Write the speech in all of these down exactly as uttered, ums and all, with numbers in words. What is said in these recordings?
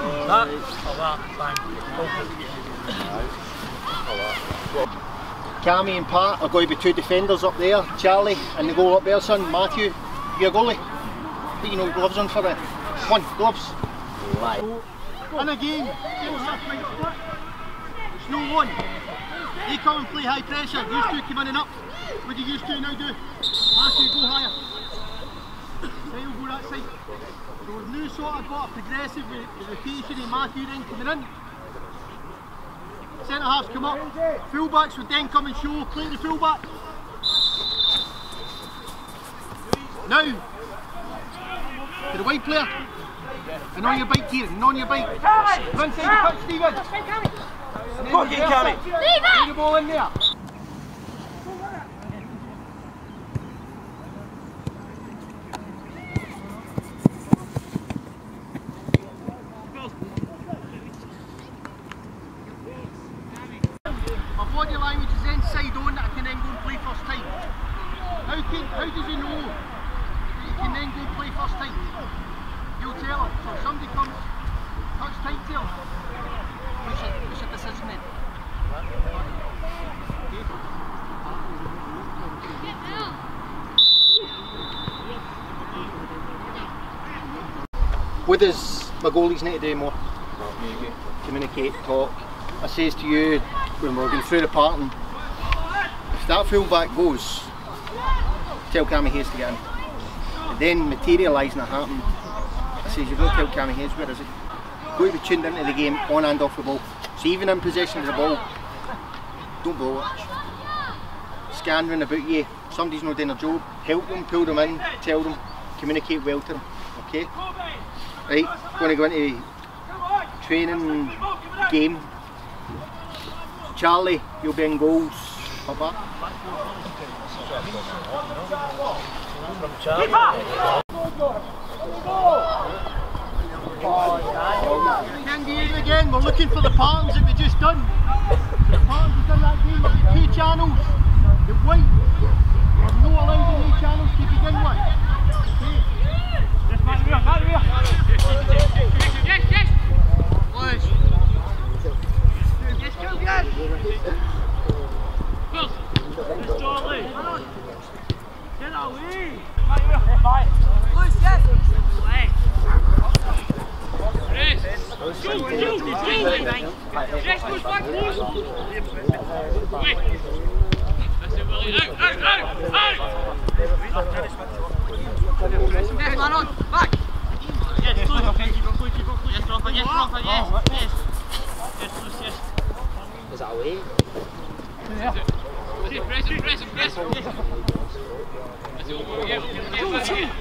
That, oh that, bang. Cammy and Pat are going to be two defenders up there. Charlie and the goal up there, son. Matthew, you're a goalie. Put your no gloves on for it. Come on, gloves. Right. In a game, it's no one. They come and play high pressure. Used to come in and up. What do you used to now do? Matthew, go higher. Kyle, go that side. So we've now sort of got a progressive rotation of Matthew then coming in. Centre halves come up. Fullbacks would then come and show, play the fullback. Now, to the wide player. And on your bike, Kieran, and on your bike. Run inside the pitch, Stephen. Come on, get Cammy. Leave it! the ball in there. My body language is then side on that I can then go and play first time. How, can, how does he know that you can then go and play first time? You'll tell him. So if somebody comes, touch tight to him. What's your, what's your decision then? What does my goalies need to do more? Communicate, talk. I says to you when we're going through the parting, if that full-back goes, tell Cammy Hayes to get in. And then materialising it happened, I says you've got to tell Cammy Hayes, where is he? Got to be tuned into the game on and off the ball. So even in possession of the ball, don't blow it. Scan round about you, if somebody's not doing their job, help them, pull them in, tell them, communicate well to them, okay? Right, going to go into training game. Charlie, you'll be in goals. Up up. Again, we're looking for the patterns that we just done. The patterns we've done that game, we've got two channels. The white, we're not allowed any channels to begin with. Okay. Yes, back here, back here. Yes, yes. Boys. Yes, go again. Well, it's Charlie. Get away. Back here. Bye. Boys, yes. Away. Chris. Go, go, go. Chris, goes back, boys. Wait. That's it, Willie. Out, out, out, out. Yes, man on. Back. Yes, yes, keep on, keep on, keep on. Yes, Rafa, yes, Rafa, yes, yes. Yes, Bruce, yes. Is that away? Yeah. Press him, press him, press him, yes. That's it, we'll get him, we'll get him.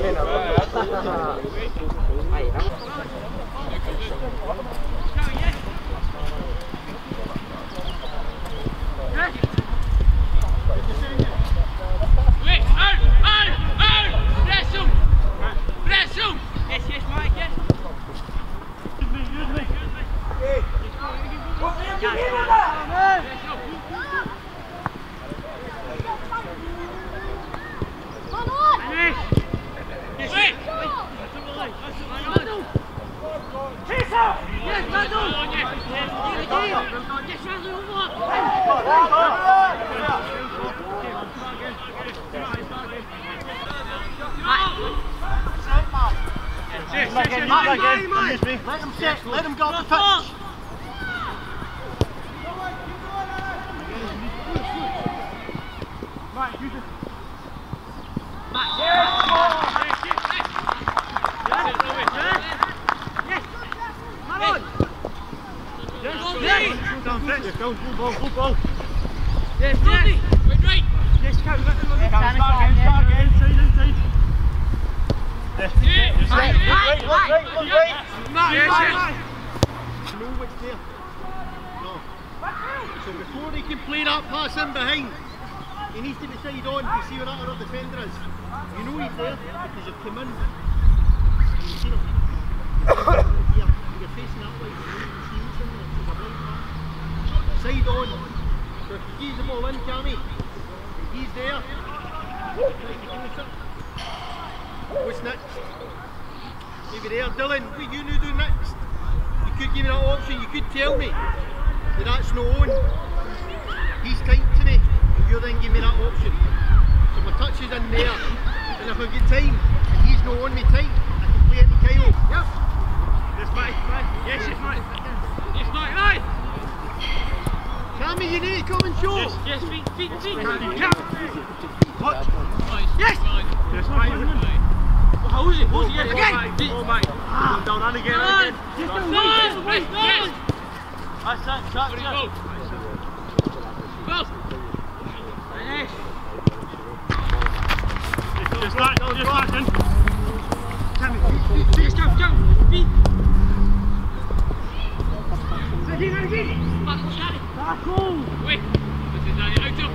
Wait, out, out, out! Press him! Press him! Yes, yes, Mike, yes. Use me, use me. Hey. Can you hear that? Come on! Finish! Yes, wait! Chase up! Yes, Mando! Yes, yes, yes, Let him set, let him go up the pitch. Right, use it. Matt. Yes. Yes. Yes. Come on. Yes. Yes. Down, Fritz. Go, go, ball, go, ball. Yes, yes. Wait, right. Yes, go. Start again, start again. Inside, inside. Yes. Yes. Right, right, right, right, right. Matt, yes, yes. Know what's there. No. So before he can play that pass in behind, he needs to be side on to see where that other defender is. You know he's there because you've come in. You've seen him. Here, you're facing that way. You can see who's in there. There's a blind man. Side on. So if he gives the ball in, Cammy, he's there. What's next? Maybe there. Dylan, what are you going to do next? give me that option, you could tell me that that's no on. He's tight to me, and you then give me that option. So my touch is in there, and if I get time, and he's no on me tight, I can play into Kyle. Yep. Yes, mate. Yes, yes, mate. Yes, mate. Aye. Cammy, you need to come and show. Yes, yes, feet, feet, feet. What? Yes. Yes, mate. How is it? What's it? Yes, again. Oh, mate. Ah. Down and again. Again. Yes, yes, yes. That's that. That's it. Go. Go. Yes. Just like, just like, then. Just go, go. Feet. Again, again. Back, what's that? Back, go. Wait. This is down your out.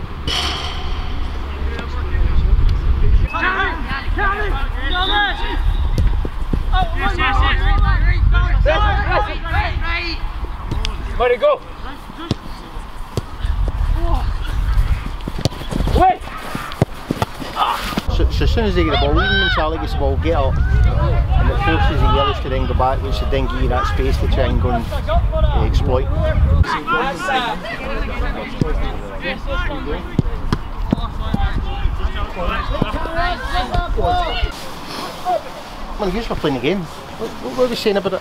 Yes, yes, yes. Let it go. Wait. So, so as soon as they get the ball, even when Charlie gets the ball, get up, and it forces the others to then go back, which would then give you that space to try and go and uh, exploit. Man, you were playing the game. What, what were we saying about it?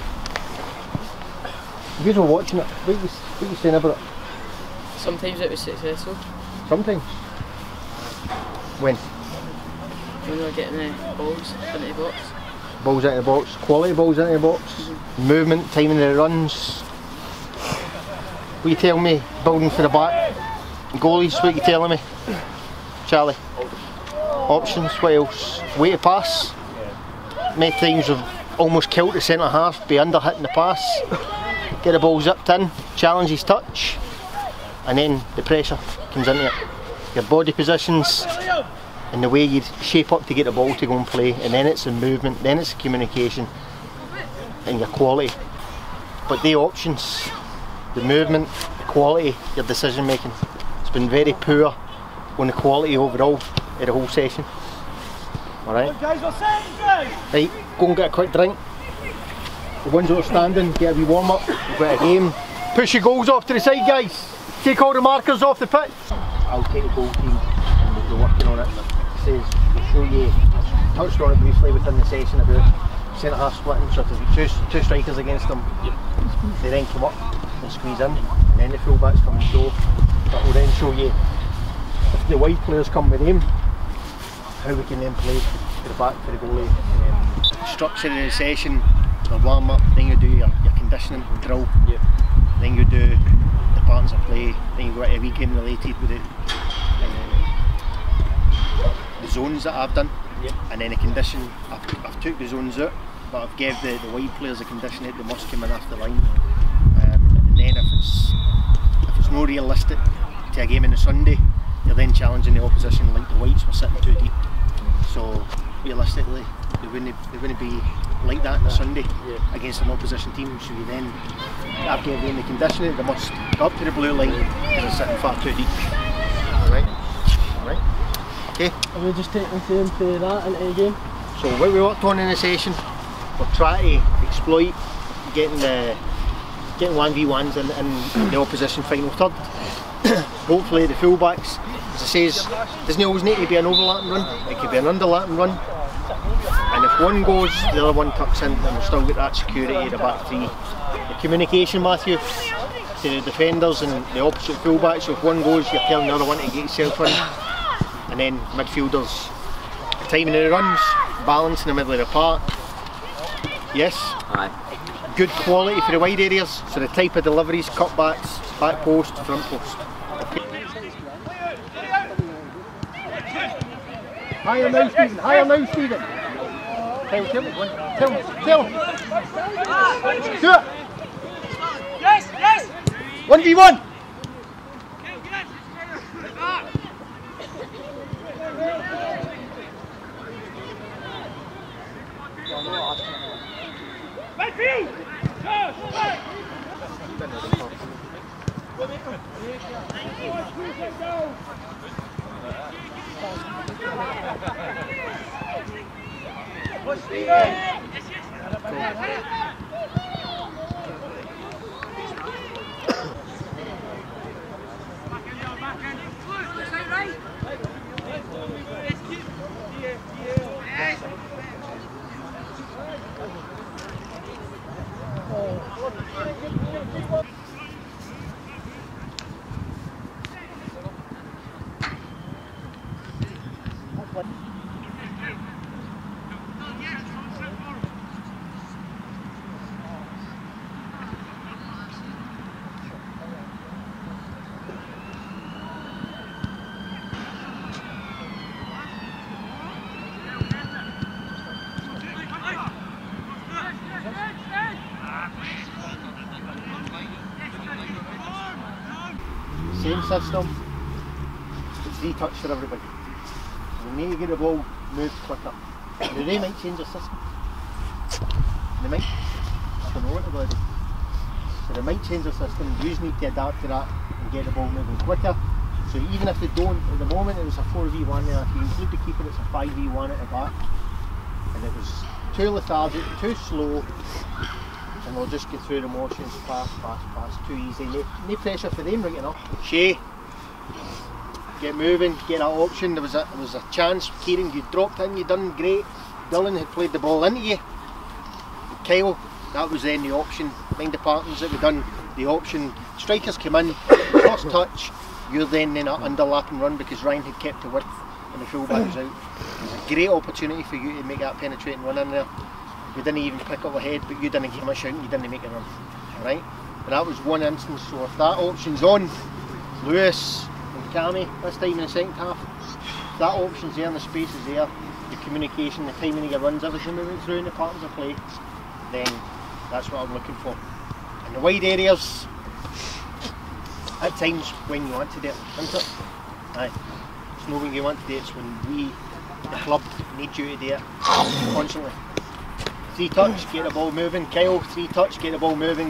You were watching it. What were you, what were you saying about it? Sometimes it was successful. Sometimes. When? When we were getting the balls into the box. Balls into the box, quality balls into the box, mm-hmm. Movement, timing of the runs. What you telling me? Building for the back. Goalies, what you telling me? Charlie? Options, what else? Way to pass. Many times we've almost killed the centre half by under hitting the pass. Get the ball zipped in, challenge his touch, and then the pressure comes into it. Your body positions and the way you shape up to get the ball to go and play, and then it's the movement, then it's the communication and your quality. But the options, the movement, the quality, your decision making, it's been very poor on the quality overall of the whole session. Alright? Right, go and get a quick drink. The ones that are standing, get a wee warm up, we've got a game. Push your goals off to the side, guys. Take all the markers off the pitch. I'll take the goal team and we'll be working on it. It says, we'll show you, I touched on it briefly within the session about centre half splitting, so if there's two, two strikers against them, yep. They then come up and squeeze in, and then the full backs come and go. But we'll then show you, if the wide players come with them, how we can then play to the back for the goalie. Um, structure of the session, the warm up, then you do your, your conditioning drill, yep. Then you do the patterns of play, then you go to a wee game related with the, uh, the zones that I've done, yep. And then the condition, I've, I've took the zones out, but I've gave the, the wide players a condition that they must come in after the line. Um, and then if it's, if it's not realistic to a game on a Sunday, you're then challenging the opposition like the whites were sitting too deep. So realistically, they wouldn't, they wouldn't be like that on a Sunday, yeah. Against an opposition team. So you then, I've given them the condition that they must go up to the blue line because they're sitting far too deep. Alright? Alright? Okay? Are we just taking the same to that into the game? So what we worked on in the session, we're trying to exploit getting the getting one v ones in, in the opposition final third. Hopefully the fullbacks, as I say, doesn't always need to be an overlapping run, it could be an underlapping run. And if one goes, the other one tucks in, and we'll still get that security of the back three. The communication, Matthew, to the defenders and the opposite fullbacks, so if one goes, you're telling the other one to get yourself in. And then midfielders, the timing of the runs, balance in the middle of the park. Yes? Aye. Good quality for the wide areas, so the type of deliveries, cutbacks, back post, front post. Higher now, Stephen, higher now, Stephen. Tell him, tell him, tell him. Do it. Yes, yes. one v one. Midfield. What's Stephen? Same system, it's three touch for everybody. We need to get the ball moved quicker. Now they might change the system. They might, I don't know what they're going to do. So they might change the system, you just need to adapt to that and get the ball moving quicker. So even if they don't, at the moment it was a four v one there, if you include the keeper it's a five v one at the back. And it was too lethargic, too slow, and we'll just get through the motions, pass, pass, pass, too easy. No, no pressure for them right enough. Shay, get moving, get that option. There was a there was a chance, Kieran, you dropped in, you done great. Dylan had played the ball into you. Kyle, that was then the option. Mind the patterns that we done, the option. Strikers came in, first touch, you're then in an underlapping run because Ryan had kept the width and the fullback was out. It was a great opportunity for you to make that penetrating run in there. We didn't even pick up ahead, but you didn't give him a shout and you didn't make a run. Alright? But that was one instance, so if that option's on, Lewis and Cammy, this time in the second half, if that option's there and the space is there, the communication, the timing of your runs, everything moving through in the patterns of play, then that's what I'm looking for. In the wide areas, at times when you want to do it, isn't it? Aye. It's not when you want to do it, it's when we, the club, need you to do it constantly. Three touch, get the ball moving. Kyle, three touch, get the ball moving.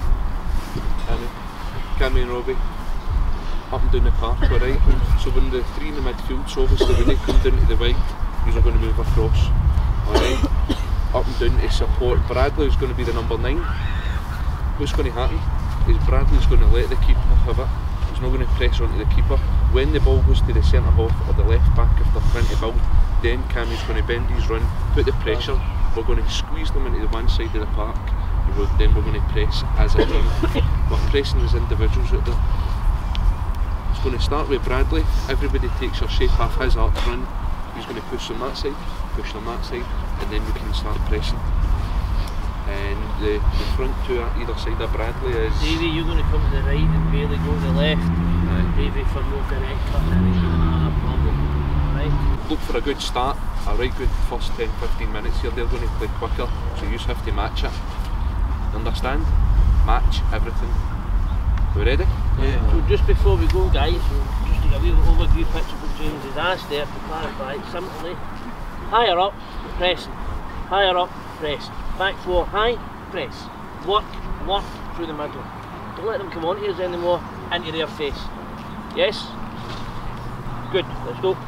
Cammy and Robbie, up and down the park, alright? So when the three in the midfield, so obviously when they come down to the wide, you're going to move across, alright? Up and down to support. Bradley is going to be the number nine. What's going to happen is Bradley's going to let the keeper have it. He's not going to press onto the keeper. When the ball goes to the centre half or the left back, if they're trying to build, then Cammy's going to bend his run, put the pressure. We're going to squeeze them into the one side of the park, and we're, then we're going to press as a team. We're pressing as individuals out there. It's going to start with Bradley. Everybody takes their shape off his arc run. He's going to push them that side, push them that side, and then we can start pressing. And the, the front two at either side of Bradley is... Davey, you're going to come to the right and Bailey go to the left. Aye. Davey for no direct cut in, he's going to have a problem. Right? Look for a good start, a right good first ten fifteen minutes here. They're going to play quicker, so you just have to match it. Understand? Match everything. We ready? Yeah. So just before we go, guys, just to give you an overview picture of what James has asked there, to clarify, simply higher up, press, higher up, press, back four, high, press, work, work through the middle. Don't let them come on to us anymore, into their face. Yes? Good, let's go.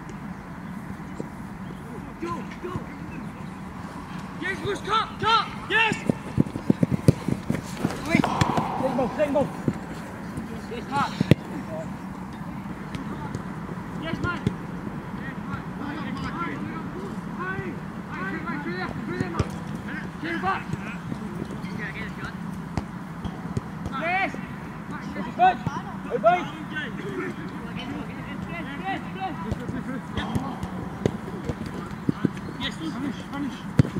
Go, go! Yes, push, cut, cut! Yes! Wait! Second ball, second ball! Yes, cut! Yes, man! Get it back! Yes! Good! Good boy! Yes, finish, finish!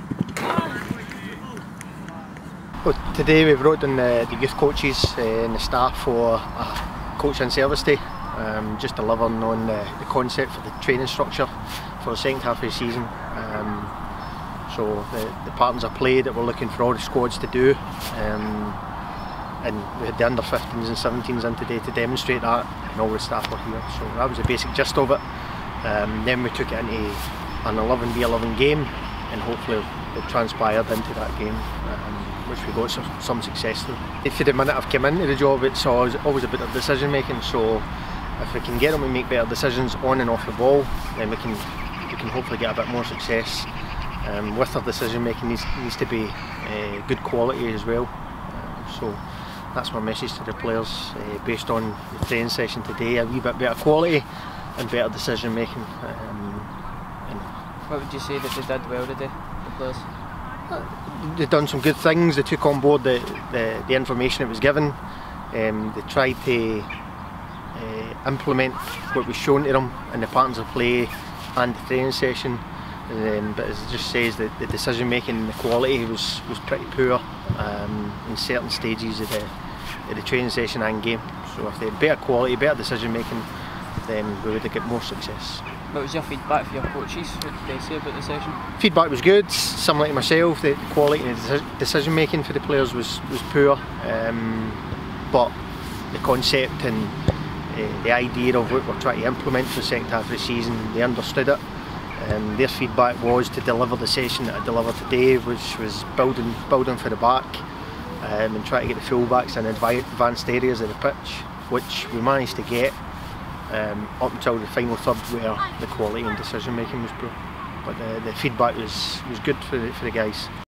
Well, today we brought in the, the youth coaches uh, and the staff for a coaching service day, um, just to learn on the, the concept for the training structure for the second half of the season. Um, so the, the patterns of play that we're looking for all the squads to do, um, and we had the under fifteens and seventeens in today to demonstrate that, and all the staff were here, so that was the basic gist of it. Um, then we took it into an eleven v eleven game, and hopefully it transpired into that game, um, which we got some, some success through. For the minute I've come into the job, it's always, always about the decision making, so if we can get them to make better decisions on and off the ball, then we can, we can hopefully get a bit more success. Um, with our decision making needs, needs to be uh, good quality as well, uh, so that's my message to the players, uh, based on the training session today, a wee bit better quality and better decision making. Um, What would you say that they did well today, the players? They've done some good things. They took on board the, the, the information that was given. Um, they tried to uh, implement what was shown to them in the patterns of play and the training session. Um, but as it just says, that the decision making and the quality was, was pretty poor um, in certain stages of the, of the training session and game. So if they had better quality, better decision making, then we would have got more success. What was your feedback for your coaches? What did they say about the session? Feedback was good, similar to myself. The quality and the decision making for the players was, was poor, um, but the concept and uh, the idea of what we're trying to implement for the second half of the season, they understood it. Um, their feedback was to deliver the session that I delivered today, which was building, building for the back um, and try to get the full-backs in advanced areas of the pitch, which we managed to get. Um, up until the final third, where the quality and decision making was poor, but the, the feedback was was good for the, for the guys.